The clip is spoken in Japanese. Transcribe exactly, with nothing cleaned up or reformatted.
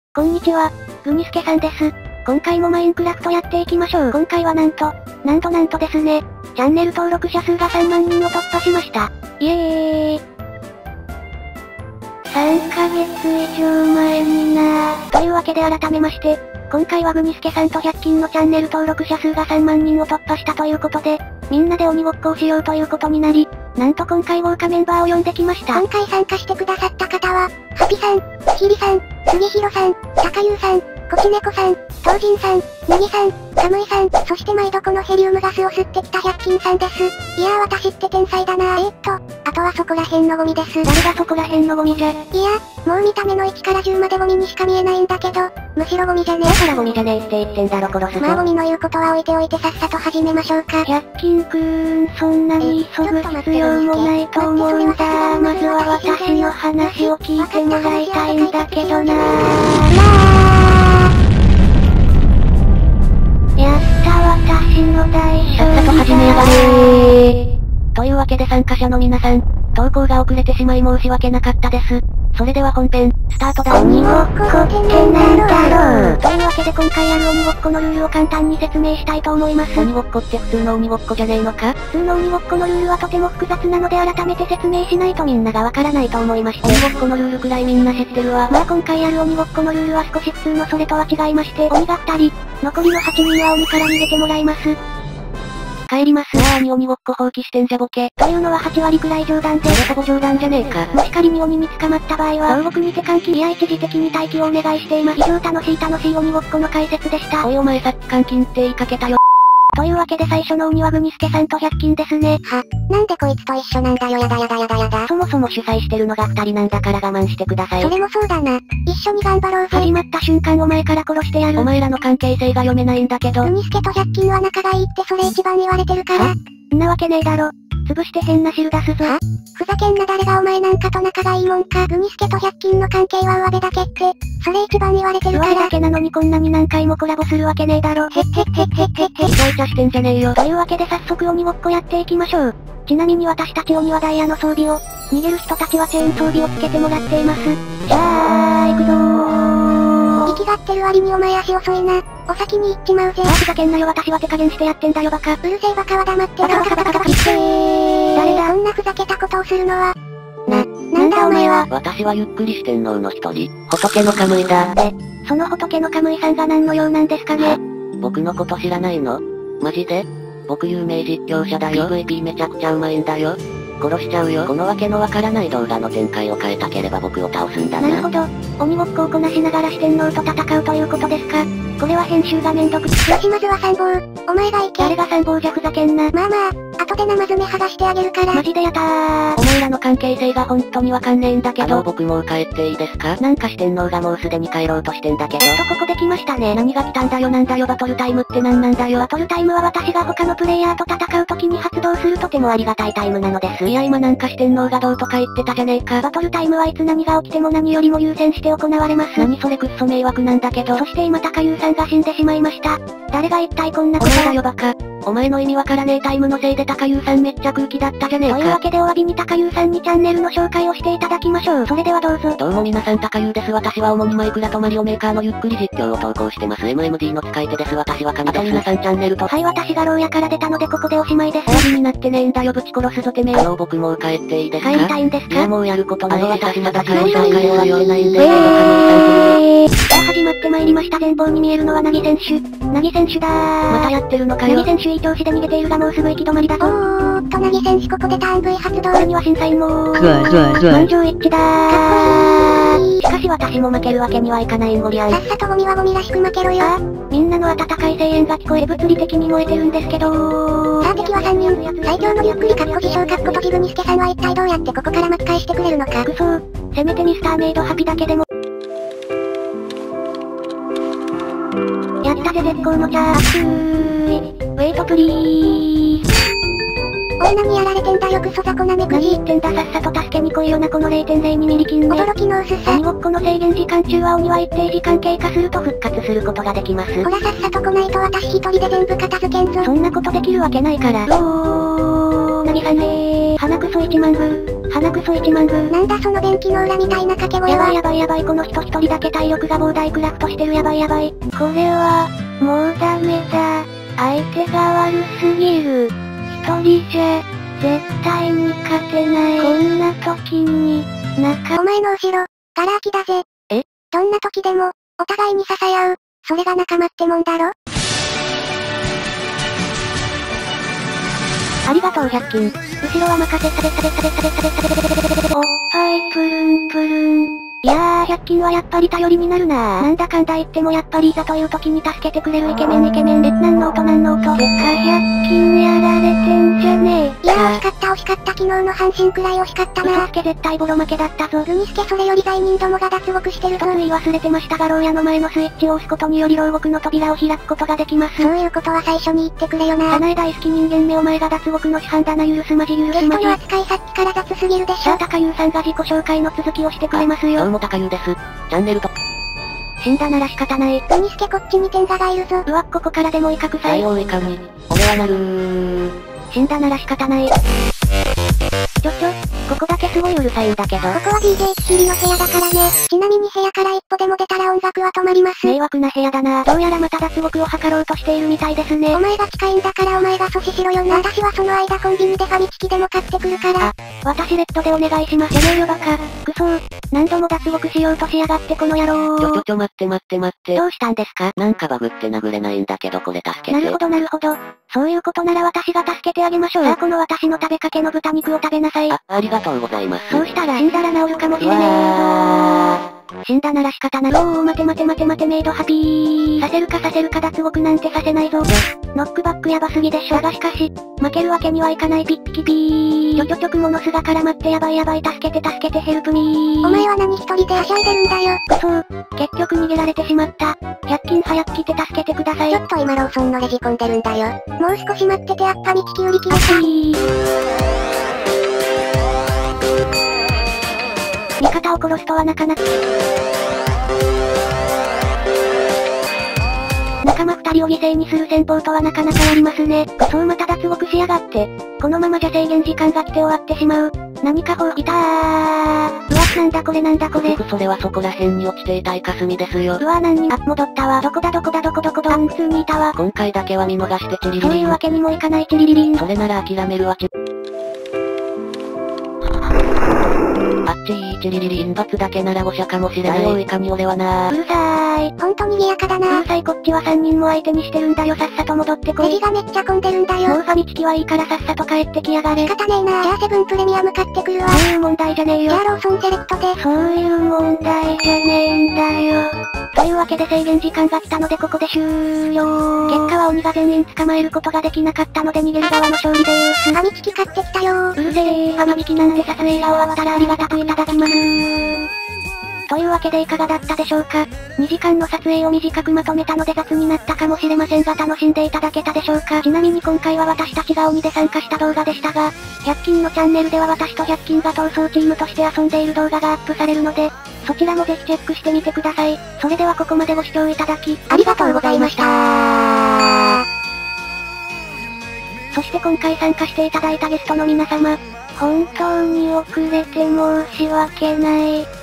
こんにちは、グミスケさんです。今回もマインクラフトやっていきましょう。今回はなんと、なんとなんとですね、チャンネル登録者数がさんまんにんを突破しました。イエーイ。さんかげつ以上前になー。というわけで改めまして、今回はグミスケさんとひゃく均のチャンネル登録者数がさんまんにんを突破したということで、みんなで鬼ごっこをしようということになり、なんと今回豪華メンバーを呼んできました。 今回参加してくださった方は、ハピさん、ひりさん、杉弘さん、たかゆうさん、こちねこさん、東人さん、なぎさん、かむいさん、そして毎度このヘリウムガスを吸ってきたひゃく均さんです。いやー私って天才だなー。えーっと、あとはそこら辺のゴミです。 誰がそこら辺のゴミじゃ。いや、 もう見た目のいちからじゅうまでゴミにしか見えないんだけど、むしろゴミじゃねえ。 だからゴミじゃねえって言ってんだろ殺すぞ。 まあゴミの言うことは置いておいてさっさと始めましょうか。 ひゃく均くーん、そんなに急ぐ必要もないと思うんだ。まずは私の話を聞いてもらいたいんだけどなー。やった私の大勝利だ。さっさと始めやがれー。というわけで参加者の皆さん、投稿が遅れてしまい申し訳なかったです。それでは本編、スタートだ。 鬼ごっこってなんだろう。 というわけで今回やる鬼ごっこのルールを簡単に説明したいと思います。鬼ごっこって普通の鬼ごっこじゃねえのか？普通の鬼ごっこのルールはとても複雑なので改めて説明しないとみんながわからないと思いまして。鬼ごっこのルールくらいみんな知ってるわ。まあ今回やる鬼ごっこのルールは少し普通のそれとは違いまして、鬼がふたり、残りのはちにんは鬼から逃げてもらいます。帰ります。あーに鬼ごっこ放棄してんじゃボケ。というのははちわりくらい冗談で。それほぼ冗談じゃねえか。もし仮に鬼に捕まった場合は、牢獄にて監禁いや一時的に待機をお願いしています。以上楽しい楽しい鬼ごっこの解説でした。おいお前さっき監禁って言いかけたよ。というわけで最初の鬼はグニスケさんとひゃく均ですね。 は、なんでこいつと一緒なんだよやだやだやだやだ。 そもそも主催してるのがふたりなんだから我慢してください。 それもそうだな。一緒に頑張ろうぜ。 始まった瞬間お前から殺してやる。お前らの関係性が読めないんだけど。 グニスケとひゃく均は仲がいいってそれ一番言われてるから。 んなわけねえだろ。潰して変な汁出すぞ。 は？ふざけんな誰がお前なんかと仲がいいもんか。グニスケとひゃく均の関係は上辺だけって、それ一番言われてるから。 上辺だけなのにこんなに何回もコラボするわけねえだろ。 へっへっへっへっへっへ。 イチャイチャしてんじゃねえよ。というわけで早速鬼ごっこやっていきましょう。ちなみに私たち鬼はダイヤの装備を、逃げる人たちはチェーン装備をつけてもらっています。じゃあ、行くぞー。 息がってる割にお前足遅いな。お先に行っちまうぜ。 あーふざけんなよ私は手加減してやってんだよバカ。 うるせえバカは黙ってろ。 バカバカバカバカ。いってー。 誰だこんなふざけたことをするのは。な、なんだお前は。 私はゆっくり四天王の一人、仏のカムイだ。 え、その仏のカムイさんが何の用なんですかね？ 僕のこと知らないの？マジで？僕有名実況者だよ。ピーブイピー めちゃくちゃうまいんだよ。殺しちゃうよ。このわけのわからない動画の展開を変えたければ僕を倒すんだな。 なるほど。鬼ごっこをこなしながら四天王と戦うということですか。これは編集がめんどくさい。 よしまずは参謀。お前が行け。 誰が参謀じゃふざけんな。 まあまあ、後で生爪剥がしてあげるから。 マジでやだー。お前らの関係性が本当にわかんねえんだけど。 あの僕もう帰っていいですか？ なんか四天王がもうすでに帰ろうとしてんだけど。おっとここで来ましたね。何が来たんだよなんだよバトルタイムってなんなんだよ。バトルタイムは私が他のプレイヤーと戦う時に発動するとてもありがたいタイムなのです。いや今なんか四天王がどうとか言ってたじゃねえか。バトルタイムはいつ何が起きても何よりも優先して行われます。何それくっそ迷惑なんだけど。そして今高優さんが死んでしまいました。誰が一体こんなことだよバカ。お前の意味わからねえタイムのせいで高優さんめっちゃ空気だったじゃねえか。というわけでお詫びに高優さんにチャンネルの紹介をしていただきましょう。それではどうぞ。 どうも皆さん高優です。私は主にマイクラとマリオメーカーのゆっくり実況を投稿してます。エムエムディー の使い手です。私は神です。皆さんチャンネルと。 はい私が牢屋から出たのでここでおしまいです。お詫びになってねえんだよぶち殺すぞてめえ。 あの僕もう帰っていいですか？ 帰りたいんですか？ いやもうやることないし私まだ帰りたいから言えないんで。 えー、さあ始まってまいりました。前方に見えるのはナギ選手。ナギ選手だー。 またやってるのかよ。 ナギ選手いい調子で逃げているがもうすぐ行き止まりだぞ。 おーっとナギ選手ここでターン V 発動。 これには審査員もー。満場一致だー。 かっこいい。 しかし私も負けるわけにはいかないんごりゃん。 さっさとゴミはゴミらしく負けろよ。 ああ、みんなの温かい声援が聞こえ物理的に燃えてるんですけどー。 さあ敵はさんにん。最強のゆっくりかっこ自称かっことジグニスケさんは一体どうやってここから巻き返してくれるのか。 くそー。せめてミスターメイドハピだけでも。やったぜ絶好のチャンスー。ウェイトプリーズ。 おい何やられてんだよクソ雑魚なめくじ。 何言ってんださっさと助けに来いよなこの れいてんゼロにミリ金ね。 驚きの薄さ。 鬼ごっこの制限時間中は鬼は一定時間経過すると復活することができます。 ほらさっさと来ないと私一人で全部片付けんぞ。 そんなことできるわけないから。おー、なぎさんねー。鼻くそいちまんぶー。 鼻くそいちまんぶ。 なんだその便器の裏みたいな掛け声は。 やばいやばいやばい、この人一人だけ体力が膨大クラフトしてる。やばいやばい。これは、もうダメだ。相手が悪すぎる。一人じゃ、絶対に勝てない。こんな時に、仲。 お前の後ろ、ガラ空きだぜ。 え？ どんな時でも、お互いに支え合う。それが仲間ってもんだろ？ ありがとうひゃく均。後ろは任せたでたでたでたでたでたでたでたでたでた。おっぱいプルンプルン。いやー、ひゃく均はやっぱり頼りになるなー。なんだかんだ言ってもやっぱりいざという時に助けてくれるイケメンイケメン。え、なんの音なんの音。てかひゃく均やられてんじゃねえ。 いやー惜しかった惜しかった。昨日の阪神くらい惜しかったな。 嘘つけ絶対ボロ負けだったぞ。 ルミスケそれより罪人どもが脱獄してるぞ。 と言い忘れてましたが牢屋の前のスイッチを押すことにより牢獄の扉を開くことができます。 そういうことは最初に言ってくれよな。 早苗大好き人間めお前が脱獄の主犯だな。許すまじ許すまじ。 ゲストの扱いさっきから雑すぎるでしょ。 さあ高優さんが自己紹介の続きをしてくれますよ。 どうも高優です。チャンネルと。 死んだなら仕方ない。 ルミスケこっちに天下がいるぞ。 うわ、ここからでも威嚇さえ。 最後いかに、俺はなるー。 死んだなら仕方ない。ちょちょ、ここだけすごいうるさいんだけど。 ここは ディージェー キシリの部屋だからね。ちなみに部屋から一歩でも出たら音楽は止まります。 迷惑な部屋だな。どうやらまた脱獄を図ろうとしているみたいですね。 お前が近いんだからお前が阻止しろよな。私はその間コンビニでファミチキでも買ってくるから。 あ、私レッドでお願いします。やめよバカ。くそー。何度も脱獄しようとしやがってこの野郎。 ちょちょちょ待って待って待って。 どうしたんですか？ なんかバグって殴れないんだけどこれ助けて。 なるほどなるほど。そういうことなら私が助けてあげましょう。さあこの私の食べかけの豚肉を食べなさい。 あ、ありがとうございます。 そうしたら死んだら治るかもしれねえぞ。死んだなら仕方ない。おー待て待て待て待てメイドハピー。させるかさせるか脱獄なんてさせないぞ。ノックバックやばすぎでしょ。だがしかし、負けるわけにはいかないピッピキピー。ちょちょちょクモの巣が絡まってやばいやばい助けて助けてヘルプミー。 お前は何一人ではしゃいでるんだよ。 くそー。結局逃げられてしまった。ひゃく均早く来て助けてください。 ちょっと今ローソンのレジ込んでるんだよ。もう少し待っててやっぱりチキ売り切れた。味方を殺すとはなかなか。仲間二人を犠牲にする戦法とはなかなかやりますね。くそーまた脱獄しやがって。このままじゃ制限時間が来て終わってしまう。何かほう、いたー。うわ、なんだこれなんだこれ。 僕それはそこら辺に落ちていたイカスミですよ。 うわ何に、あ、戻ったわ。どこだどこだどこどこどあん普通にいたわ。 今回だけは見逃してチリリリン。 そういうわけにもいかないチリリリン。 それなら諦めるわち。あっちーチリリリン罰だけなら誤射かもしれない。おいかに俺はなー。 うるさーい。 ほんと賑やかだな。 うるさいこっちはさんにんも相手にしてるんだよ。さっさと戻ってこい。 レジがめっちゃ混んでるんだよ。 もうファミチキはいいからさっさと帰ってきやがれ。 仕方ねえな。じゃあセブンプレミアム買ってくるわ。 そういう問題じゃねえよ。 じゃあローソンセレクトで。 そういう問題じゃねえんだよ。というわけで制限時間が来たのでここで終了。結果は鬼が全員捕まえることができなかったので逃げる側の勝利でーす。 ファミチキ買ってきたよー。 うるせー。ファミチキなんて撮影が終わったらありがたくいただきますー。というわけでいかがだったでしょうか。にじかんの撮影を短くまとめたので雑になったかもしれませんが楽しんでいただけたでしょうか。ちなみに今回は私たちが鬼で参加した動画でしたが、ひゃく均のチャンネルでは私とひゃく均が逃走チームとして遊んでいる動画がアップされるので、そちらもぜひチェックしてみてください。それではここまでご視聴いただき、 ありがとうございましたー。 そして今回参加していただいたゲストの皆様、本当に遅れて申し訳ない。